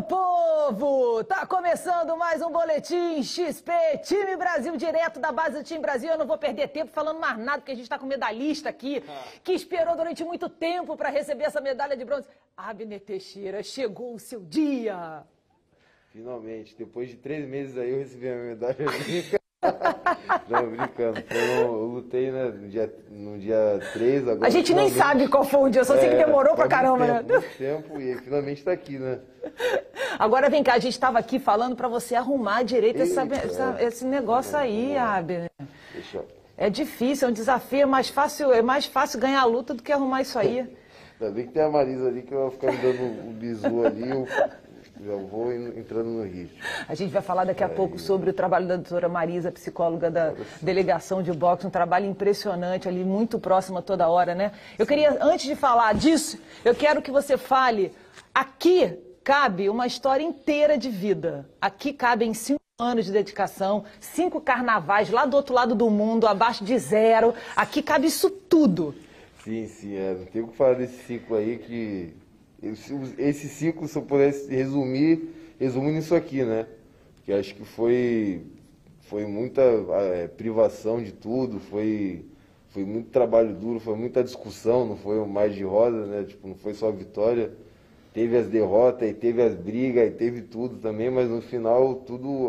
povo! Tá começando mais um Boletim XP, Time Brasil, direto da base do Time Brasil. Eu não vou perder tempo falando mais nada, porque a gente tá com um medalhista aqui, que esperou durante muito tempo para receber essa medalha de bronze. Abner Teixeira, chegou o seu dia! Finalmente, depois de 3 meses aí eu recebi a minha medalha olímpica. Não, brincando. Eu lutei, né, no dia 3, agora... A gente nem sabe qual foi o dia, só sei que demorou pra caramba, né? Muito tempo e finalmente tá aqui, né? Agora vem cá, a gente tava aqui falando pra você arrumar direito esse negócio aí, Abner. É difícil, é um desafio, é mais fácil ganhar a luta do que arrumar isso aí. Ainda bem que tem a Marisa ali, que ela vai ficar me dando um bizu ali, eu já vou entrando no ritmo. A gente vai falar daqui a pouco sobre o trabalho da doutora Marisa, psicóloga da delegação de boxe, um trabalho impressionante ali, muito próximo a toda hora, né? Eu queria, antes de falar disso, eu quero que você fale, aqui cabe uma história inteira de vida, aqui cabem 5 anos de dedicação, 5 carnavais lá do outro lado do mundo, abaixo de 0, aqui cabe isso tudo. Sim, não tem o que falar desse ciclo aí, que esse ciclo, se eu pudesse resumo nisso aqui, né? Que acho que foi muita privação de tudo, foi muito trabalho duro, foi muita discussão, não foi um mar de rosa, né? Tipo, não foi só a vitória. Teve as derrotas, e teve as brigas, e teve tudo também, mas no final tudo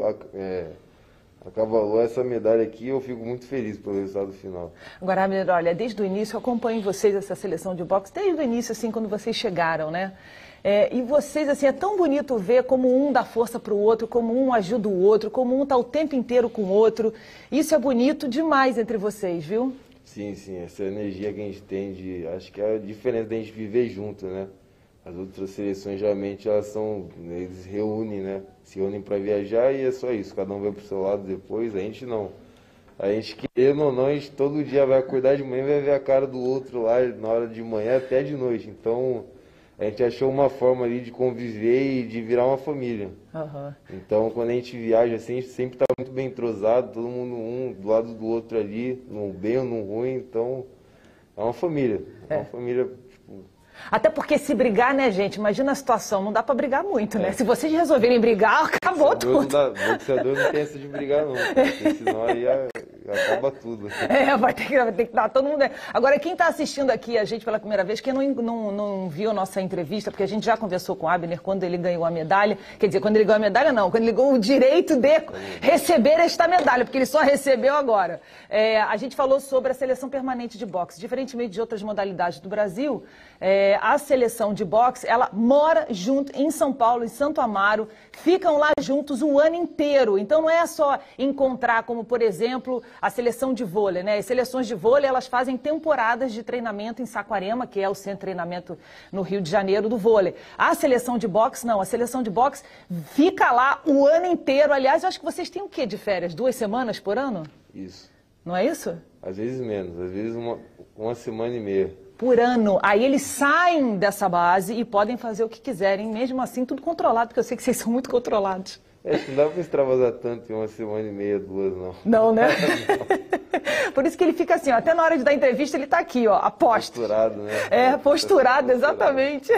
acavalou essa medalha aqui, eu fico muito feliz pelo resultado final. Agora, Abner, olha, desde o início eu acompanho vocês, essa seleção de boxe, desde o início, assim, quando vocês chegaram, né? E vocês, assim, é tão bonito ver como um dá força para o outro, como um ajuda o outro, como um está o tempo inteiro com o outro. Isso é bonito demais entre vocês, viu? Sim, essa energia que a gente tem, acho que é a diferença da gente viver junto, né? As outras seleções, geralmente, eles reúnem, né? Se reúnem para viajar e é só isso. Cada um vai pro seu lado depois. A gente não. A gente, querendo ou não, a gente todo dia vai acordar de manhã e vai ver a cara do outro lá na hora de manhã até de noite. Então, a gente achou uma forma ali de conviver e de virar uma família. Uhum. Então, quando a gente viaja assim, a gente sempre tá muito bem entrosado, todo mundo um do lado do outro ali, no bem ou no ruim. Então, é uma família. É uma família, tipo... Até porque se brigar, né, gente? Imagina a situação, não dá pra brigar muito, né? Se vocês resolverem brigar, acabou tudo. Boxeador não tem essa de brigar, não. Porque senão aí acaba tudo. Vai ter que dar todo mundo... Agora, quem tá assistindo aqui a gente pela primeira vez, quem não viu a nossa entrevista, porque a gente já conversou com o Abner quando ele ganhou a medalha, quer dizer, quando ele ganhou a medalha não, quando ele ganhou o direito de receber esta medalha, porque ele só recebeu agora. A gente falou sobre a seleção permanente de boxe. Diferentemente de outras modalidades do Brasil, a seleção de boxe, ela mora junto em São Paulo, em Santo Amaro, ficam lá juntos o ano inteiro. Então não é só encontrar, como por exemplo, a seleção de vôlei, né? As seleções de vôlei, elas fazem temporadas de treinamento em Saquarema, que é o centro de treinamento no Rio de Janeiro do vôlei. A seleção de boxe, não. A seleção de boxe fica lá o ano inteiro. Aliás, eu acho que vocês têm o quê de férias? 2 semanas por ano? Isso. Não é isso? Às vezes menos, às vezes uma semana e meia. Por ano. Aí eles saem dessa base e podem fazer o que quiserem, mesmo assim, tudo controlado, porque eu sei que vocês são muito controlados. Não dá pra extravasar tanto em uma semana e meia, 2, não. Não, né? Não. Por isso que ele fica assim, ó, até na hora de dar entrevista ele tá aqui, ó, aposto. Posturado, né? Posturado, exatamente.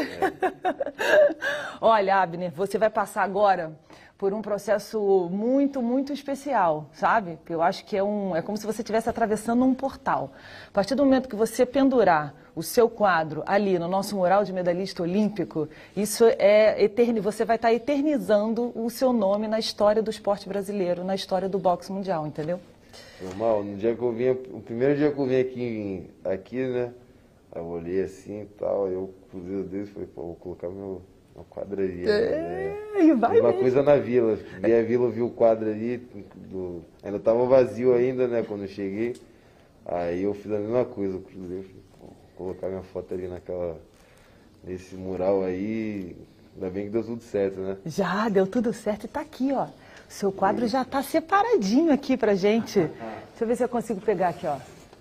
Olha, Abner, você vai passar agora por um processo muito, muito especial, sabe? Eu acho que é como se você estivesse atravessando um portal. A partir do momento que você pendurar o seu quadro ali no nosso mural de medalhista olímpico, isso é eterno, você vai estar eternizando o seu nome na história do esporte brasileiro, na história do boxe mundial, entendeu? Normal, no dia que eu vim, o primeiro dia que eu vim aqui, né? Eu olhei assim e tal, eu cruzei os dedos e falei, pô, vou colocar uma quadra ali. Uma coisa na vila. Vi a vila, vi o quadro ali, ainda tava vazio ainda, né, quando eu cheguei. Aí eu fiz a mesma coisa, eu cruzei, falei, pô, vou colocar minha foto ali nesse mural aí. Ainda bem que deu tudo certo, né? Já, deu tudo certo e tá aqui, ó. O seu quadro já tá separadinho aqui pra gente. Deixa eu ver se eu consigo pegar aqui, ó.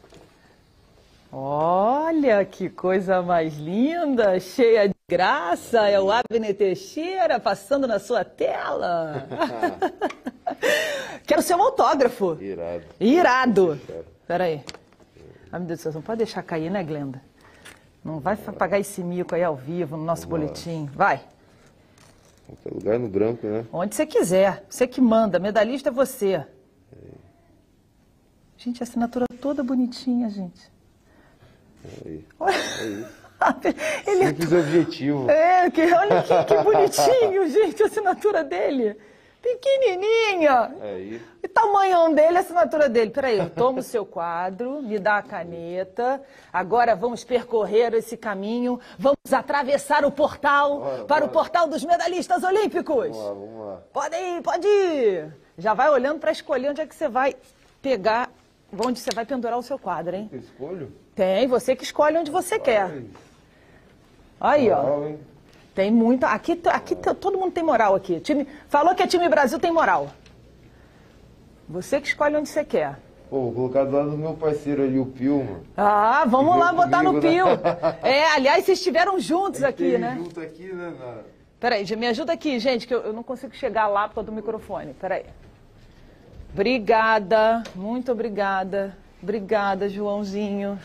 Olha que coisa mais linda, cheia de graça, é o Abner Teixeira passando na sua tela. Quero seu autógrafo. Irado. Irado. Espera aí. Ai, meu Deus do céu, não pode deixar cair, né, Glenda? Não vai pagar esse mico aí ao vivo no nosso boletim. Vai. Qualquer lugar no branco, né? Onde você quiser. Você que manda. Medalhista é você. Gente, a assinatura toda bonitinha, gente. Aí. Olha. É isso. Ele Simples objetivo. Olha que bonitinho, gente, a assinatura dele. Pequenininha. Aí. E tamanhão dele, a assinatura dele. Peraí, eu tomo o seu quadro, me dá a caneta. Agora vamos percorrer esse caminho. Vamos atravessar o portal para o portal dos medalhistas olímpicos. Vamos lá. Pode ir. Já vai olhando para escolher onde é que você vai pegar, onde você vai pendurar o seu quadro, hein? Eu escolho? Tem, você que escolhe onde você quer. Aí, ó. Hein? Tem muita. Aqui todo mundo tem moral aqui. Falou que é time Brasil, tem moral. Você que escolhe onde você quer. Pô, vou colocar do lado do meu parceiro ali, o Pio, mano. Ah, vamos lá botar no comigo, Pio. né? Aliás, vocês estiveram juntos aqui, né? Junto aqui, né? Peraí, me ajuda aqui, gente, que eu não consigo chegar lá por causa do microfone. Peraí. Obrigada, muito obrigada. Obrigada, Joãozinho.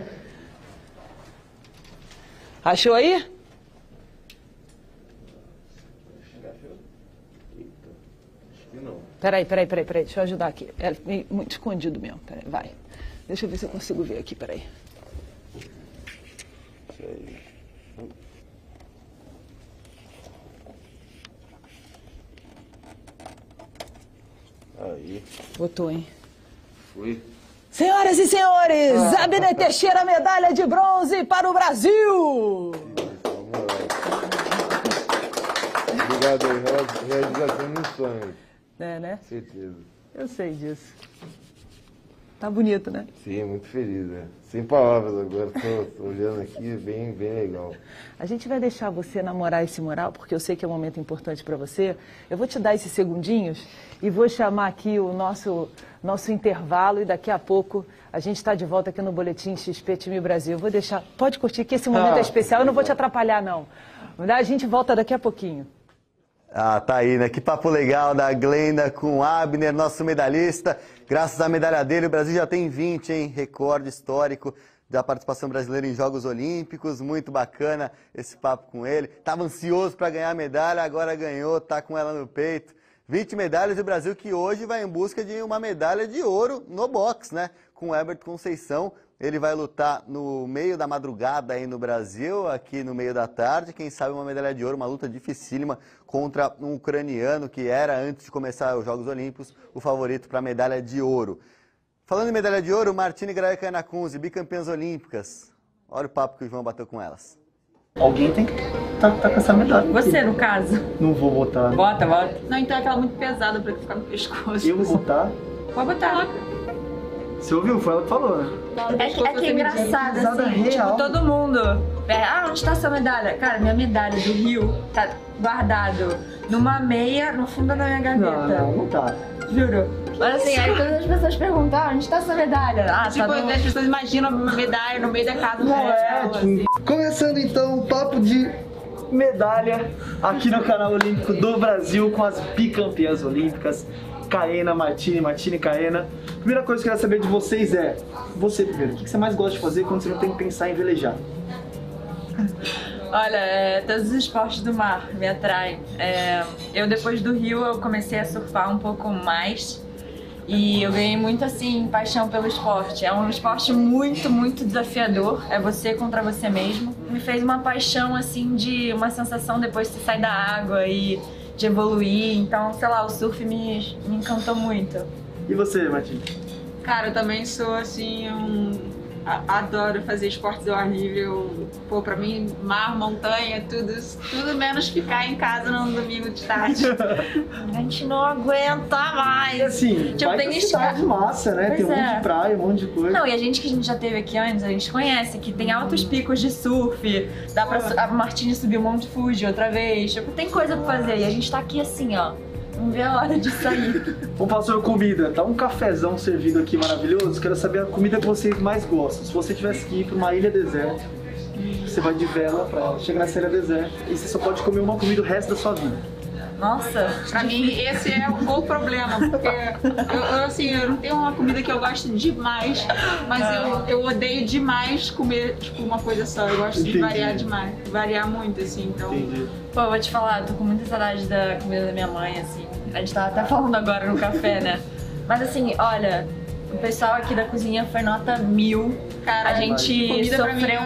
Achou aí? Peraí, deixa eu ajudar aqui. É muito escondido mesmo, peraí, vai. Deixa eu ver se eu consigo ver aqui, peraí. Aí. Botou, hein? Foi. Senhoras e senhores, Abner Teixeira, medalha de bronze para o Brasil! Obrigado aí, realização de um sonho. É, né? Certeza. Eu sei disso. Tá bonito, né? Sim, muito feliz, né? Sem palavras agora, tô olhando aqui, bem legal. A gente vai deixar você namorar esse mural, porque eu sei que é um momento importante para você. Eu vou te dar esses segundinhos e vou chamar aqui o nosso intervalo e daqui a pouco a gente está de volta aqui no Boletim XP Time Brasil. Eu vou deixar... Pode curtir que esse momento é especial, eu não vou te atrapalhar, não. A gente volta daqui a pouquinho. Ah, tá aí, né? Que papo legal da Glenda com o Abner, nosso medalhista. Graças à medalha dele, o Brasil já tem 20, hein? Recorde histórico da participação brasileira em Jogos Olímpicos. Muito bacana esse papo com ele. Tava ansioso para ganhar a medalha, agora ganhou, tá com ela no peito. 20 medalhas do Brasil que hoje vai em busca de uma medalha de ouro no boxe, né? Com o Herbert Conceição. Ele vai lutar no meio da madrugada aí no Brasil, aqui no meio da tarde. Quem sabe uma medalha de ouro, uma luta dificílima contra um ucraniano que era, antes de começar os Jogos Olímpicos, o favorito para a medalha de ouro. Falando em medalha de ouro, Martine Graia Canakunzi, bicampeãs olímpicas. Olha o papo que o João bateu com elas. Alguém tem que tá com essa medalha. Você, no caso. Não vou botar. Bota. Não, então é aquela muito pesada pra ficar no pescoço. Eu vou botar. Pode botar. Você ouviu? Foi ela que falou, né? É que é engraçado, assim, real. tipo, todo mundo. Onde tá sua medalha? Cara, minha medalha do Rio tá guardado numa meia no fundo da minha gaveta. Não tá. Juro. Mas assim, aí todas as pessoas perguntam, onde tá sua medalha? Tipo, as pessoas imaginam uma medalha no meio da casa do resto, assim. Começando então o papo de medalha aqui no canal Olímpico do Brasil com as bicampeãs olímpicas, Caena, Martine, Caena. Primeira coisa que eu quero saber de vocês é, você primeiro, o que você mais gosta de fazer quando você não tem que pensar em velejar? Olha, todos os esportes do mar me atraem. Eu depois do Rio eu comecei a surfar um pouco mais e eu ganhei muito assim paixão pelo esporte. É um esporte muito, muito desafiador. É você contra você mesmo. Me fez uma paixão assim de uma sensação depois que você sai da água e de evoluir. Então, sei lá, o surf me encantou muito. E você, Martine? Cara, eu também sou assim, adoro fazer esportes ao ar livre. Pô, pra mim, mar, montanha, tudo menos ficar em casa num domingo de tarde. A gente não aguenta mais. E assim, Tipo, vai tem pra cidade massa, né? Pois Tem um monte é. de praia, um monte de coisa. Não, e a gente que a gente já teve aqui antes, a gente conhece que tem altos picos de surf, dá pra a Martine subir o Monte Fuji outra vez, tipo, tem coisa pra fazer e a gente tá aqui assim, ó, não vê a hora de sair. Vamos falar sobre comida. Tá um cafezão servido aqui maravilhoso. Quero saber a comida que vocês mais gostam. Se você tivesse que ir pra uma ilha deserta, você vai de vela pra chegar nessa ilha deserta e você só pode comer uma comida o resto da sua vida. Nossa. Pra mim, esse é o problema, porque eu não tenho uma comida que eu gosto demais, mas eu odeio demais comer, tipo, uma coisa só. Eu gosto de variar demais, variar muito, assim, então... Entendi. Pô, eu vou te falar, tô com muita saudade da comida da minha mãe, assim. A gente tava até falando agora no café, né? Mas assim, olha, o pessoal aqui da cozinha foi nota 1000. Cara, a gente comida pra mim sofreu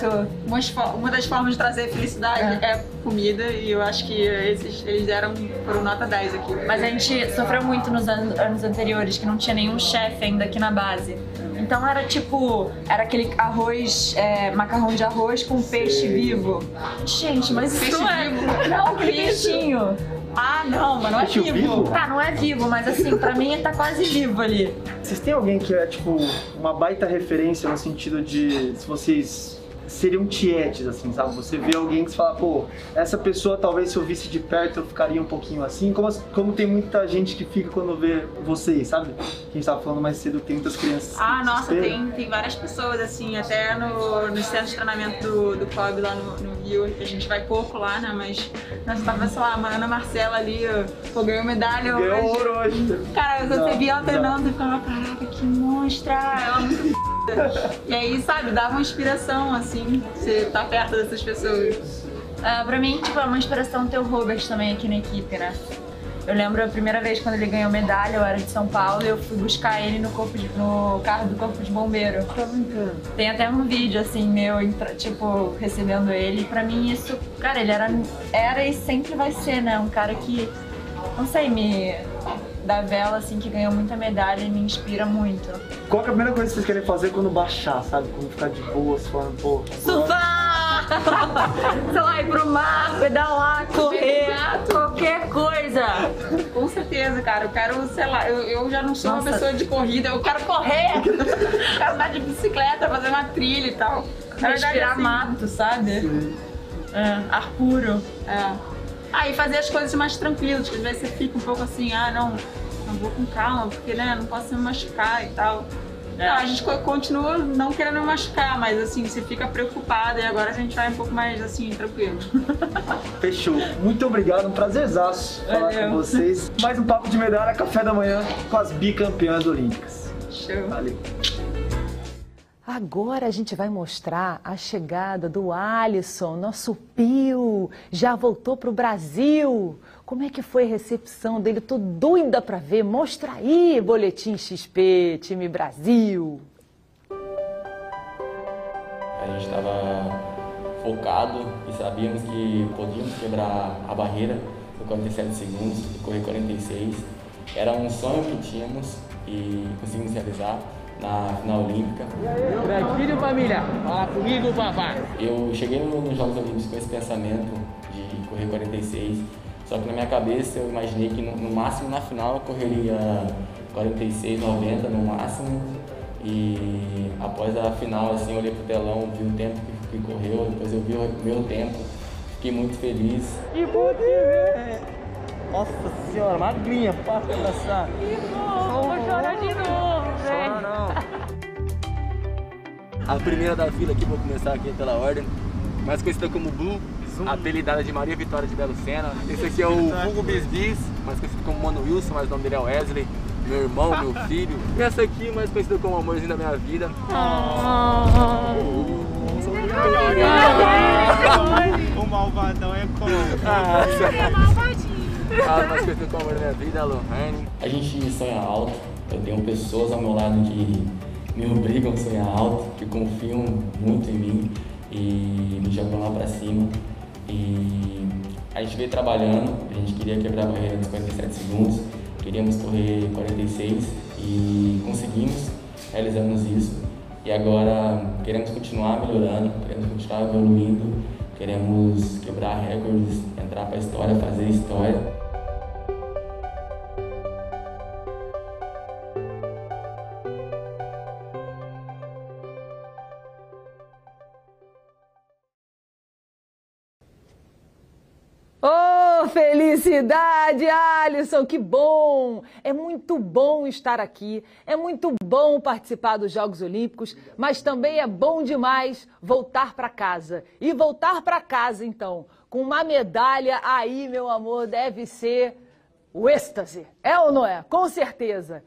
muito. Uma das formas de trazer felicidade é comida, e eu acho que eles foram nota 10 aqui. Mas a gente sofreu muito nos anos anteriores, que não tinha nenhum chefe ainda aqui na base. Então era tipo, era aquele arroz, macarrão de arroz com peixe vivo. Gente, mas isso não é... Não, aquele peixinho. Ah, não, mas não é vivo. Tá, não é vivo, mas assim, pra mim ele tá quase vivo ali. Vocês têm alguém que é, tipo, uma baita referência no sentido de se vocês seriam tietes, assim, sabe? Você vê alguém que você fala, pô, essa pessoa talvez se eu visse de perto eu ficaria um pouquinho assim, como tem muita gente que fica quando vê vocês, sabe? Que a gente tava falando mais cedo, tem muitas crianças. Ah, nossa, tem várias pessoas, assim, até no centro de treinamento do COB lá no Rio, que a gente vai pouco lá, né? Mas nós tava, sei lá, a Ana Marcela ali, pô, ganhou medalha hoje. Ganhou ouro hoje. Cara, você via ela treinando e falava, caraca, que monstra! Ela é muito E aí, sabe, dava uma inspiração, assim, você tá perto dessas pessoas. Pra mim, tipo, é uma inspiração ter o Robert também aqui na equipe, né? Eu lembro a primeira vez quando ele ganhou medalha, eu era de São Paulo e eu fui buscar ele no carro do Corpo de Bombeiro. Tem até um vídeo, assim, meu, tipo, recebendo ele. E pra mim isso, cara, ele era e sempre vai ser, né? Um cara que, não sei, da vela, assim, que ganhou muita medalha e me inspira muito. Qual que é a primeira coisa que vocês querem fazer quando baixar, sabe? Quando ficar de boa, falando, pô... Surfar! Sei lá, ir pro mar, pedalar, correr, qualquer coisa. Com certeza, cara. Eu quero, sei lá, eu já não sou uma pessoa de corrida, eu quero correr! Quero andar de bicicleta, fazer uma trilha e tal. Respirar mato, sabe? Ar puro. E fazer as coisas mais tranquilas, que às vezes você fica um pouco assim, não vou com calma, porque, né, não posso me machucar e tal. Não, a gente continua não querendo me machucar, mas assim, você fica preocupada e agora a gente vai um pouco mais assim, tranquilo. Fechou. Muito obrigado, um prazerzaço falar com vocês. Mais um Papo de Medalha, café da manhã com as bicampeãs olímpicas. Show. Valeu. Agora a gente vai mostrar a chegada do Alisson, nosso Pio, já voltou para o Brasil. Como é que foi a recepção dele? Tô doida para ver. Mostra aí, Boletim XP, time Brasil. A gente estava focado e sabíamos que podíamos quebrar a barreira com 47 segundos e correr 46. Era um sonho que tínhamos e conseguimos realizar na final olímpica. Filho, família, fala comigo, papai. Eu cheguei nos Jogos Olímpicos com esse pensamento de correr 46, só que na minha cabeça eu imaginei que no máximo na final eu correria 46, 90 no máximo. E após a final, assim, eu olhei pro telão, vi o tempo que correu, depois eu vi o meu tempo, fiquei muito feliz. Que bom te ver! Nossa senhora, magrinha, para abraçar. Que bom, vou chorar de novo, velho. Não. A primeira da fila aqui, vou começar aqui pela ordem, mais conhecida como Blue, apelidada de Maria Vitória de Belo Sena. Esse aqui é o Hugo Bisbis, mais conhecido como Mano Wilson, mas o nome dele é Wesley. Meu irmão, meu filho. E essa aqui, mais conhecida como Amorzinho da Minha Vida. O malvadão é como? Mais conhecido como Amor da Minha Vida, a Lohane. A gente sonha alto, eu tenho pessoas ao meu lado que me obrigam a sonhar alto, que confiam muito em mim e me jogam lá pra cima. E a gente veio trabalhando, a gente queria quebrar a barreira dos 47 segundos, queríamos correr 46 e conseguimos, realizamos isso. E agora queremos continuar melhorando, queremos continuar evoluindo, queremos quebrar recordes, entrar para a história, fazer história. Oh, felicidade, Alisson, que bom! É muito bom estar aqui, é muito bom participar dos Jogos Olímpicos, mas também é bom demais voltar para casa. E voltar para casa, então, com uma medalha, aí, meu amor, deve ser o êxtase. É ou não é? Com certeza.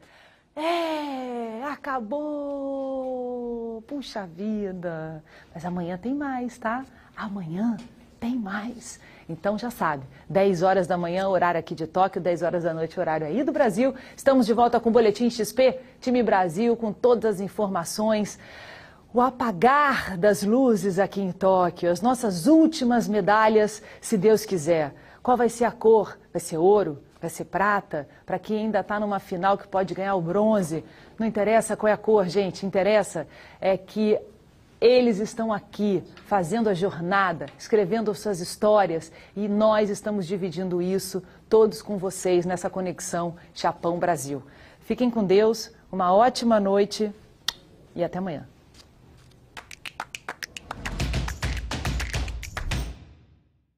Acabou. Puxa vida. Mas amanhã tem mais, tá? Amanhã tem mais. Então já sabe, 10 horas da manhã, horário aqui de Tóquio, 10 horas da noite, horário aí do Brasil. Estamos de volta com o Boletim XP, Time Brasil, com todas as informações. O apagar das luzes aqui em Tóquio, as nossas últimas medalhas, se Deus quiser. Qual vai ser a cor? Vai ser ouro? Vai ser prata? Para quem ainda está numa final que pode ganhar o bronze. Não interessa qual é a cor, gente. Interessa é que eles estão aqui fazendo a jornada, escrevendo suas histórias e nós estamos dividindo isso todos com vocês nessa conexão Japão-Brasil. Fiquem com Deus, uma ótima noite e até amanhã.